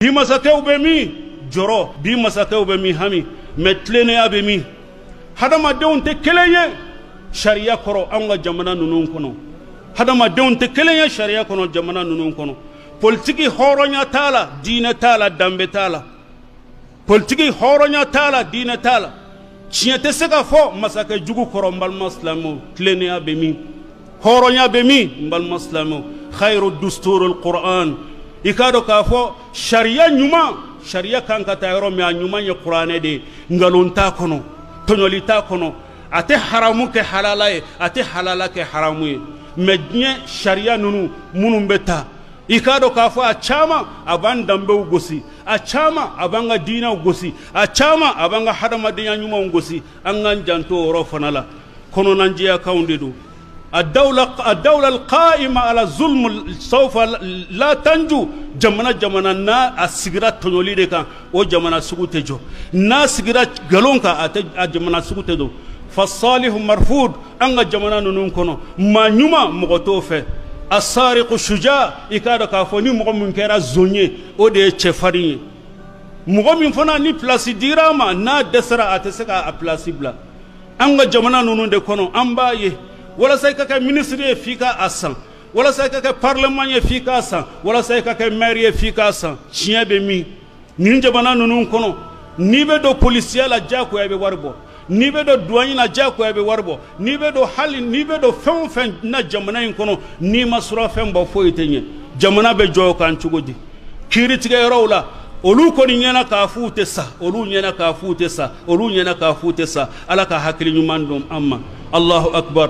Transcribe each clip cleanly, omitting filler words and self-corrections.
bi masakɛw bɛ min jɔrɔ bi masakɛw bɛ min hami mais tilennenya bɛ min hadamadenw tɛ kelen ye sariya kɔrɔ an ka jamana ninnu kɔnɔ hadamadenw tɛ kelen ye sariya kɔnɔ jamana ninnu kɔnɔ politiki hɔrɔnya t'a la diinɛ t'a la danbe t'a la politiki hɔrɔnya t'a la diinɛ t'a la tiɲɛ tɛ se ka fɔ masakɛ jugu kɔrɔ n balima silamɛw tilennenya bɛ min hɔrɔnya bɛ min n balima silamɛw khayru dusturul Qur'an i k'a dɔn k'a fɔ sariya ɲuman sariya kan ka taa yɔrɔ min a ɲuman ye kuranɛ de ye nkalon t'a kɔnɔ tɔɲɔli t'a kɔnɔ a tɛ haramu kɛ halala ye a tɛ halala kɛ haramu ye mais diɲɛ sariya ninnu minnu bɛ taa i k'a dɔn k'a fɔ a caman a b'an danbew gosi a caman a b'an ka diinɛw gosi a caman a b'an ka hadamadenya ɲumanw gosi an k'an janto o yɔrɔ fana la kɔnɔnajɛyakanw de don الدولة القائمة على الظلم سوف لا تنجو jamana na a sigira tɔɲɔli de kan o jamana sugu tɛ jɔ n'a sigira nkalon kan a jamana sugu tɛ jɔ fasalihu marfud an ka jamana ninnu kɔnɔ maa ɲuman mɔgɔ t'o fɛ asariqu shuja i k'a dɔn k'a fɔ ni mɔgɔ min kɛra zon ye o de ye cɛfarin ye mɔgɔ min fana ni pilasi dira a ma n'a dɛsɛra a tɛ se k'a pilasi bila an ka jamana ninnu de kɔnɔ an b'a ye walasa i ka kɛ minisiri ye f'i ka a san walasa i ka kɛ parlement ye f'i k'a san walasa i ka kɛ maire ye f'i k'a san tiɲɛ bɛ min nin jamana ninnu kɔnɔ n'i bɛ don polisiya la diyagoya i bɛ wari bɔ n'i bɛ don douane na diyagoya i bɛ wari bɔ n'i bɛ don fɛn o fɛn na jamana in kɔnɔ n'i ma surafɛn bɔ foyi tɛ ɲɛ jamana bɛ jɔ o kan cogo di kiiritigɛyɔrɔw la olu kɔni ɲɛna k'a f'u tɛ sa olu ɲɛna k'a f'u tɛ sa olu ɲɛna k'a f'u tɛ sa ala ka hakili ɲuman don an ma Allahu akbar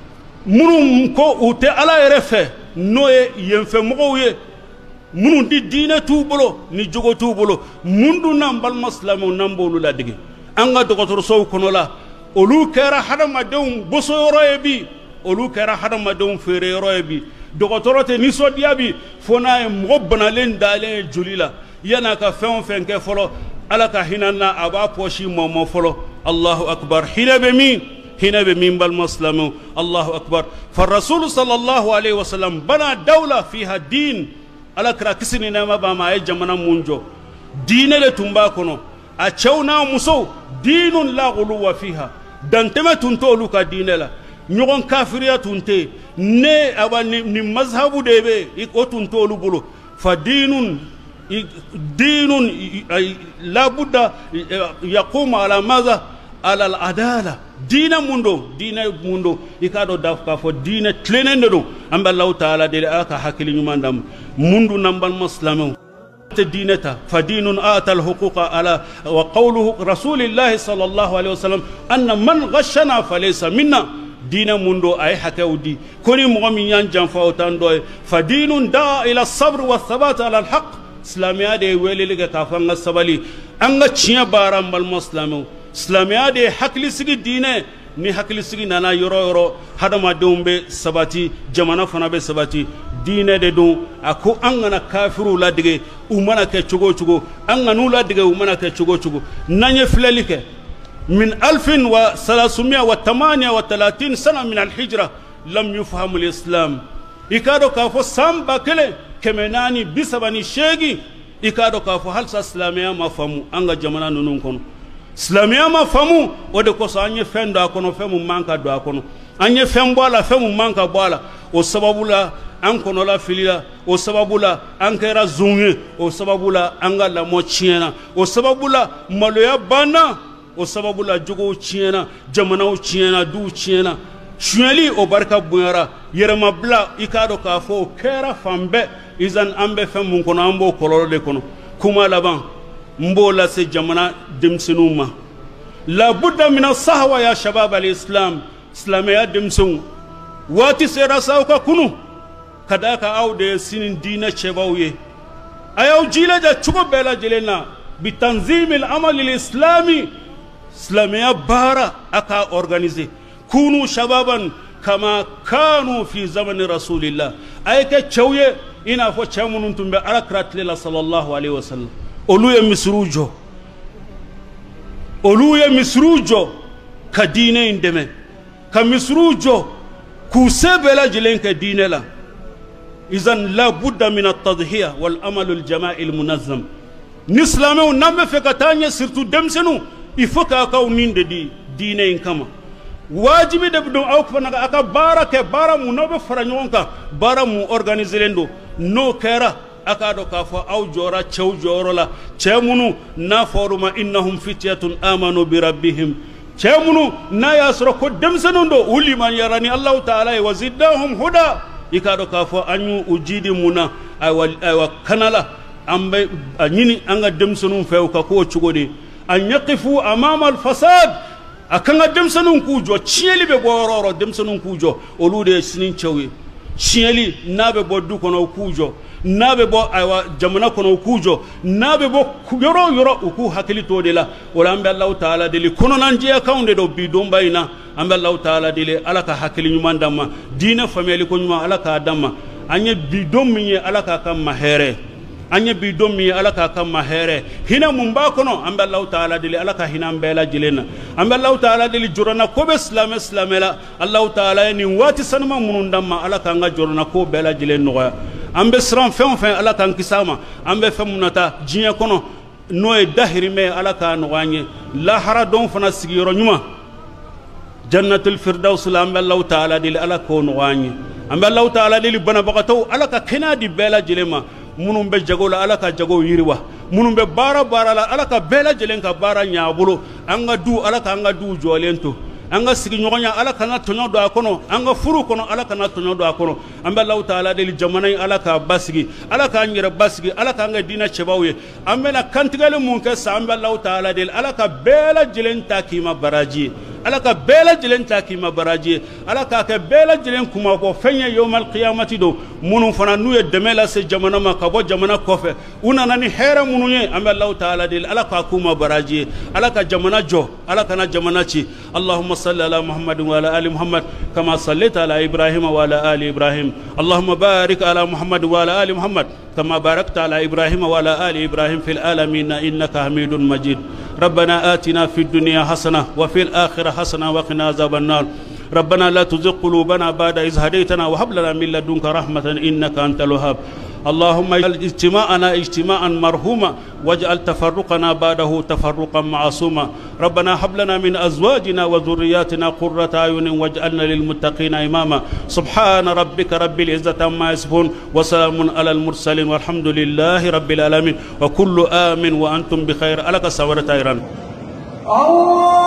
minnu ko u tɛ ala yɛrɛ fɛ n'o ye yenfɛmɔgɔw ye minnu di diinɛ t'u bolo ni jogo t'u bolo mun dun n'an balima silamɛw n'an b'olu ladege an ka dɔgɔtɔrɔsow kɔnɔ la olu kɛra hadamadenw bosoyɔrɔ ye bi olu kɛra hadamadenw feereyɔrɔ ye bi dɔgɔtɔrɔ tɛ nisɔndiya bi fo n'a ye mɔgɔ banalen dalen ye joli la yan'a ka fɛn o fɛn kɛ fɔlɔ ala ka hinɛ na a b'a pɔsi mɔmɔ fɔlɔ Allahu akbar hinɛ bɛ min هنا بمن بالمسلم الله أكبر فالرسول صلى الله عليه وسلم بنى دولة فيها دين على كراكسين نما بما يجمعنا منجو دين لتنباكنو أشونا مسو دين لا غلو فيها دانتما تنتولو كدين لا نيون كافرية تنتي ني أبا ني مذهب ديبي إكو تنتولو بلو فدين لا بد يقوم على ماذا على العدالة دين mundo ikado dafka fo dina tlenende do amba Allah taala de aka hakili nyumandam mundu nambal muslimu te dinata fa dinun atal huquqa ala wa qawluhu rasulillahi sallallahu alaihi wasallam anna man ghashana falaysa minna dina mundo ay hakawdi koni mo mi nyan janfa otando fa dinun da ila sabr wa thabat ala al haqq islamiya de welele ka fanga sabali anga ciya baram bal muslimu islamiya de hakli sigi dine ni hakli sigi nana yoro hadamadenw bɛ sabati jamana fana bɛ sabati diinɛ de don a ko an kana kafiru ladege u mana kɛ cogo o cogo an kan'u ladege u mana kɛ cogo o cogo n'an ye filɛli kɛ min 1338 sana min alhijra lam yufhamu alislam i k'a dɔn k'a fɔ san 1438 i k'a dɔn k'a fɔ halisa silamɛya ma faamu an ka jamana ninnu kɔnɔ silamɛya ma faamu o de kosɔn an ye fɛn don a kɔnɔ fɛn mun man ka don a kɔnɔ an ye fɛn bɔ a la fɛn mun man ka bɔ a la o sababu la an kɔnɔla fili la o sababu la an kɛra zon ye o sababu la an ka lamɔ tiɲɛna o sababu la maloya banna o sababu la jogow tiɲɛna jamanaw tiɲɛna duw tiɲɛna suɲɛli o barika bonyara yɛrɛmabila i k'a dɔn k'a fɔ o kɛra fan bɛɛ izan an bɛ fɛn mun kɔnɔ an b'o kɔlɔlɔ de kɔnɔ kuma laban n b'o lase jamana denmisɛnninw ma labudda mina sahwa ya shabab al-islam silamɛya denmisɛnw waati sera sa aw ka kunu ka d'a kan aw de ye sini diinɛ cɛbaw ye a y'aw jilaja cogo bɛɛ lajɛlen na bi tanzim al-amal al-islami silamɛya baara a k'a organiser kunu shababan kama kanu fi zamani rasulillah a ye kɛ cɛw ye i n'a fɔ cɛ minnu tun bɛ alakira tile la sallallahu alaihi wasallam olu ye misiriw jɔ ka diinɛ in dɛmɛ ka misiriw jɔ k'u se bɛɛ lajɛlen kɛ diinɛ la izan la budda min at-tadhiya wal amal al-jama'i al-munazzam ni silamɛw n'an bɛ fɛ ka taa ɲɛ surtout denmisɛnninw il faut k'a kaw nin de di diinɛ in kama wajibi de bɛ don aw fana a ka baara kɛ baara mun n'aw bɛ fara ɲɔgɔn kan baara mun organiselen don n'o kɛra a k'a dɔn k'a fɔ aw jɔra cɛw jɔyɔrɔ la cɛ minnu n'a fɔr'u ma innahum fityatun amanu bi rabbihim cɛ minnu n'a y'a sɔrɔ ko denmisɛnninw don u limaniyara ni Alahu Taala ye wa ziddahum huda i k'a dɔn k'a fɔ an y'u jidi mun na ayiwa kana la an bɛ a ɲini an ka denmisɛnninw fɛ u ka k'o cogo de an yaqifu amama al-fasad a kan ka denmisɛnninw k'u jɔ tiɲɛli bɛ bɔ yɔrɔ o yɔrɔ denmisɛnninw k'u jɔ olu de ye sini cɛw ye tiɲɛli n'a bɛ bɔ du kɔnɔ u k'u jɔ n'a bɛ bɔ ayiwa jamana kɔnɔ u k'u jɔ n'a bɛ bɔ yɔrɔ o yɔrɔ u k'u hakili to o de la o la an bɛ Alahu Taala deli kɔnɔnajɛyakanw de don bi donba in na an bɛ Alahu Taala deli Ala ka hakili ɲuman d'an ma diinɛ faamuyali ko ɲuman Ala k'a d'an ma an ye bi don min ye Ala k'a ka ma hɛrɛ an ye bi don min ye Ala k'a ka ma hɛrɛ hinɛ mun b'a kɔnɔ an bɛ Alahu Taala deli Ala ka hinɛ an bɛɛ lajɛlen na an bɛ Alahu Taala deli jɔrɔna ko bɛ silamɛ la Alahu Taala ye nin waati sanuma minnu d'an ma Ala k'an ka jɔrɔna ko bɛɛ lajɛlen nɔgɔya an bɛ siran fɛn o fɛn Ala k'an kisi a ma an bɛ fɛn mun na taa diɲɛ kɔnɔ n'o ye dahirimɛ ye Ala k'a nɔgɔya an ye lahara dɔn fana sigiyɔrɔ ɲuman jannatul firdaus la an bɛ Alahu Taala deli Ala k'o nɔgɔya an ye an bɛ Alahu Taala deli banabagatɔw Ala ka kɛnɛya di bɛɛ lajɛlen ma minnu bɛ jago la Ala ka jagow yiriwa minnu bɛ baara la Ala ka bɛɛ lajɛlen ka baara ɲɛ a bolo an ka du Ala k'an ka duw jɔlen to an ka sigiɲɔgɔnya Ala kana tɔɲɔ don a kɔnɔ an ka furu kɔnɔ Ala kana tɔɲɔ don a kɔnɔ an bɛ Alahu Taala deli jamana in Ala k'a basigi Ala k'an yɛrɛ basigi Ala k'an ka diinɛ cɛbaw ye an bɛna kantigɛli mun kɛ sa an bɛ Alahu Taala deli Ala ka bɛɛ lajɛlen ta k'i ma baraji ye Ala ka bɛɛ lajɛlen ta k'i ma baraji ye Ala k'a kɛ bɛɛ lajɛlen kumabɔ fɛn ye yawmal qiyamati don minnu fana n'u ye dɛmɛ lase jamana ma ka bɔ jamana kɔfɛ u nana ni hɛrɛ minnu ye an bɛ Alahu Taala deli Ala k'a k'u ma baraji ye Ala ka jamana jɔ Ala kana jamana ci Allahumma salli ala Muhammadin wa ala ali Muhammad kama sallaita ala Ibrahim wa ala ali Ibrahim Allahumma barik ala Muhammad wa ala ali Muhammad كما باركت على إبراهيم وعلى آل إبراهيم في العالمين إنك حميد مجيد ربنا آتنا في الدنيا حسنة وفي الآخرة حسنة وقنا عذاب النار ربنا لا تزغ قلوبنا بعد إذ هديتنا وهب لنا من لدنك رحمة إنك أنت الوهاب اللهم اجعل اجتماعنا اجتماعا مرحوما واجعل تفرقنا بعده تفرقا معصوما ربنا هب لنا من أزواجنا وذرياتنا قرة أعين واجعلنا للمتقين إماما سبحان ربك رب العزة عما يصفون وسلام على المرسلين والحمد لله رب العالمين وكل آمن وأنتم بخير ألك سورة إيران